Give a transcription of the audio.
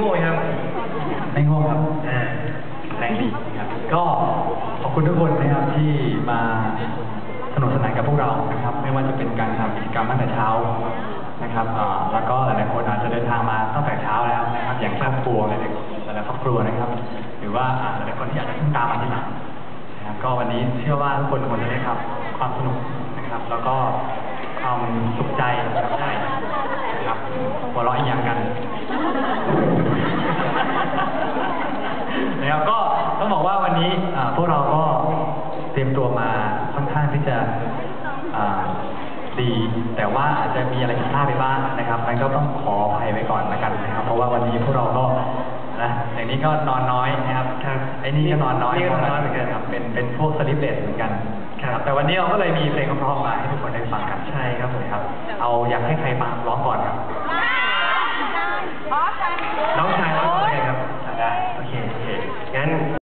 ง่ไหมครับไม่ง่ครับแรงดีครับก็ขอบคุณทุกคนนะครับที่มาสนุกสนานกับพวกเรานะครับไม่ว่าจะเป็นการทำกิจกรรมตั้งแต่เช้านะครับแล้วก็หลายๆคนอาจจะเดินทางมาตั้งแต่เช้าแล้วนะครับอย่างครอบครัวหลายๆครอบครัวนะครับหรือว่าหลายๆคนที่อาจจะเพิ่งตามมาทีหลังนะครับก็วันนี้เชื่อว่าทุกคนคงจะได้รับความสนุกนะครับแล้วก็ความสุขใจได้นะครับหัวเราะอีกอย่างกันนะครับก็ต้องบอกว่าวันนี้พวกเราก็เตรียมตัวมาค่อนข้างที่จะดีแต่ว่าอาจจะมีอะไรผิดพลาดไปบ้างนะครับนั้นก็ต้องขออภัยไว้ก่อนละกันนะครับเพราะว่าวันนี้พวกเราก็นะอย่างนี้ก็นอนน้อยนะครับไอ้นี่ก็นอนน้อยเหมือนกันครับเป็นพวกสลิปเลสเหมือนกันครับแต่วันนี้เราก็เลยมีเพลงเพราะๆมาให้ทุกคนได้ฟังกันใช่ครับผมครับเอาอยากให้ใครฟังร้องก่อนครับน้อง